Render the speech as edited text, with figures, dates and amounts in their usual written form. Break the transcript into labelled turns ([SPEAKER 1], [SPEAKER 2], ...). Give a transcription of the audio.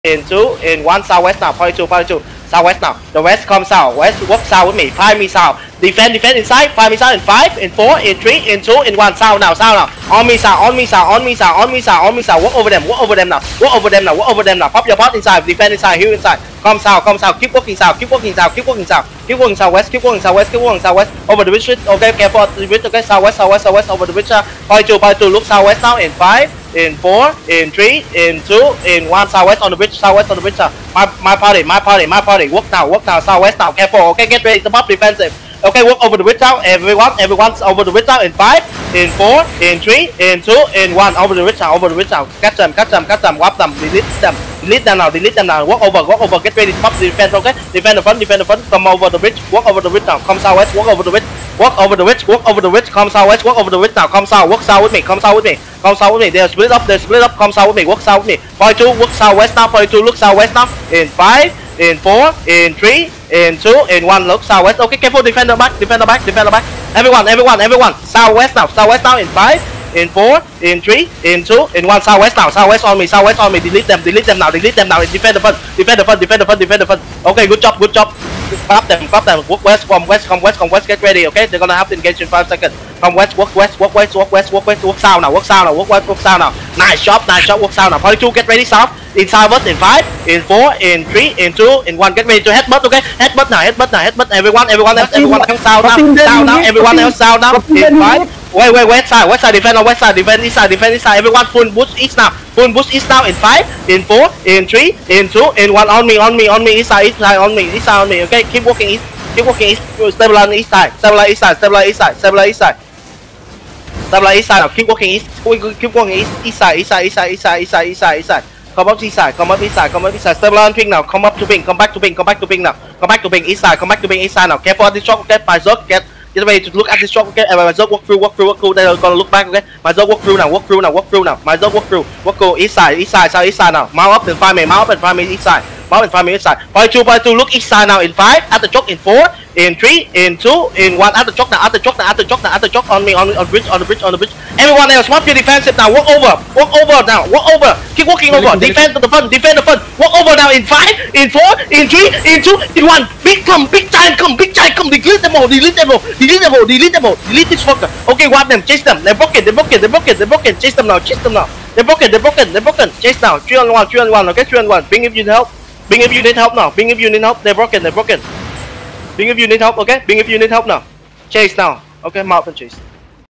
[SPEAKER 1] in 2, in 1, southwest now, 42, southwest now. The west come south, west, walk south with me, 5 me south. Defend inside, 5 me south, in 5, in 4, in 3, in 2, in 1, south now. On me south, walk over them now, walk over them now. Pop your pot inside, defend inside, heal inside. Come south, keep walking south, keep walking southwest, over the bridge, okay, careful, the bridge, okay, southwest, over the bridge, 42, look southwest now, in 5, in 4, in 3, in 2, in 1, southwest on the bridge, my party, walk now, southwest now, careful, okay, get ready to pop defensive, okay, walk over the bridge now, everyone's over the bridge now, in 5, in 4, in 3, in 2, in 1, over the bridge now, catch them, whap them, delete them now, walk over, get ready to pop the defense, okay, defend the front, come over the bridge, walk over the bridge now, come southwest, walk over the bridge, come southwest, walk over the bridge now, come south, walk south with me, they're split up, come south with me, walk south with me, 42, walk southwest now, 42, look southwest now, in 5, in 4, in 3, in 2, in 1, look southwest, okay, careful, defend the back, everyone, southwest now, in 5, in 4, in 3, in 2, in 1, southwest on me, delete them now, defend the front, okay, good job, pop them, walk west, come west, get ready, okay, they're gonna have to engage in 5 seconds, come west, walk south now, nice shot, walk south now, 42, get ready, south, in southwest, in 5, in 4, in 3, in 2, in 1, get ready to headbutt, okay, headbutt now, everyone else south now, everyone else south now, in 5, west side, defend east side, everyone full boost east now, in 5, in 4, in 3, in 2, in 1, on me, east side, on me, okay, keep walking east, stabilize east side now, keep walking east, east side, come up east side, stabilize ping now, come back to ping now, east side now, careful at this shot, okay, my Zerg, get ready to look at this shot, okay, my Zerg walk through, they're gonna look back, okay, my Zerg walk through now, my Zerg walk through, east side now, mount up and find me east side, 42, look east side now, in 5, at the choke, in 4, in 3, in 2, in 1, at the choke, on me, on the bridge, everyone else, swap your defensive now, walk over, keep walking over, defend the front, walk over now, in 5, in 4, in 3, in 2, in 1, big giant come, delete them all, delete this fucker, okay, whap them, chase them, they're broken, chase them now, they're broken, chase now, 3 on 1, okay, 3 on 1, bring if you need help now, they're broken, bring if you need help, okay, now, chase now, okay, mount and chase.